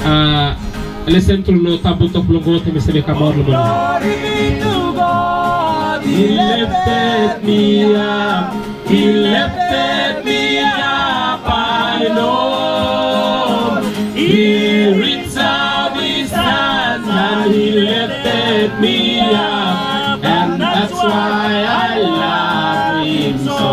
listen to no tabutok lungo to Mr. Kamor Lumon. He lifted me up, He lifted me up, I know. He reached out His hands and He lifted me up, and that's why I love Him so.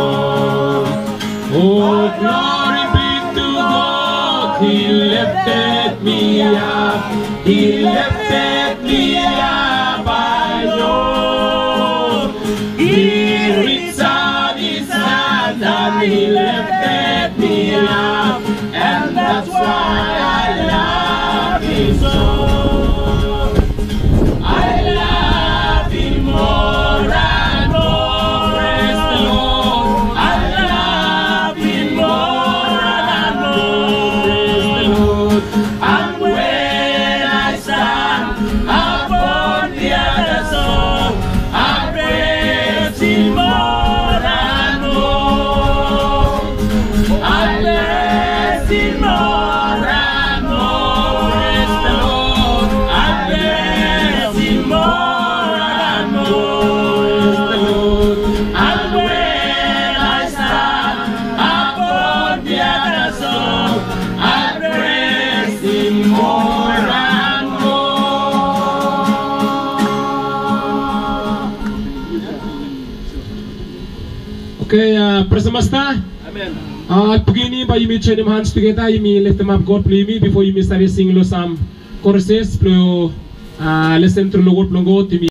Oh, glory be to God, He lifted me up, He lifted me up, I know. He reached out His hand and He lifted me up, and that's why I love Him so. I love Him more and more, praise the Lord. I love Him more and more, praise the Lord. And when I stand upon the other side, I praise Him more and more. I bless Him more and more, praise the Lord. I bless Him more and more, praise the Lord. And when I stand upon the other side, I praise Him more and more. Okay, Prasamasta. Amen. At beginning, by you may join them hands together, you may lift them up, God play me before you may start singing some choruses, listen to the word,